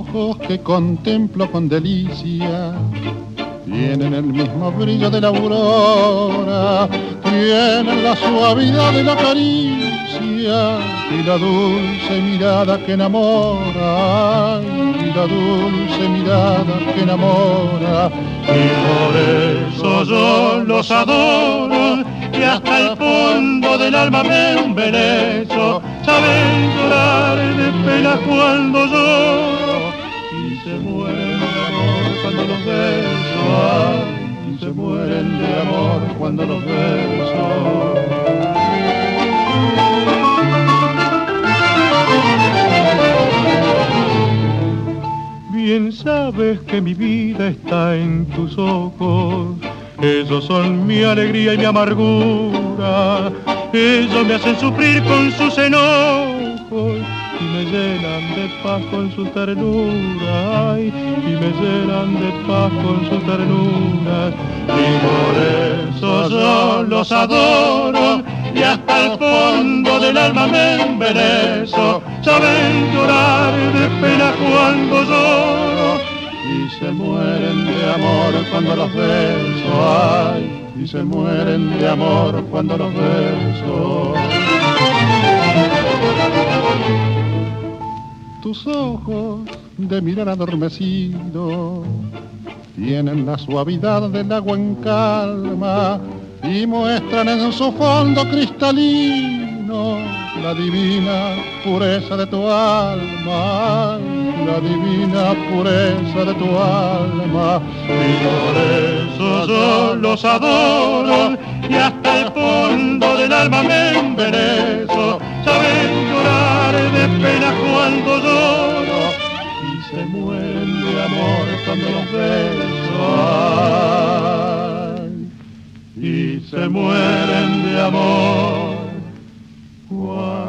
ojos que contemplo con delicia tienen el mismo brillo de la aurora, tienen la suavidad de la caricia y la dulce mirada que enamora, y la dulce mirada que enamora. Y por eso yo los adoro, y hasta el fondo del alma me embelezo. Saben llorar de pena cuando lloro, y se mueren de amor cuando los beso, ay, y se mueren de amor cuando los beso. Bien sabes que mi vida está en tus ojos, ellos son mi alegría y mi amargura, ellos me hacen sufrir con sus enojos y me llenan de paz con su ternura, ay, y me llenan de paz con su ternura. Y por eso yo los adoro, y hasta el fondo del alma me embelezo. Saben llorar de pena cuando lloro, y se mueren de amor cuando los beso, ay, y se mueren de amor cuando los beso. Tus ojos de mirar adormecido tienen la suavidad del agua en calma y muestran en su fondo cristalino la divina pureza de tu alma, la divina pureza de tu alma. Y por eso yo los adoro, y hasta el fondo del alma me embelezo. Saben llorar de pena cuando lloro, y se mueren de amor cuando los beso, ay, y se mueren de amor cuando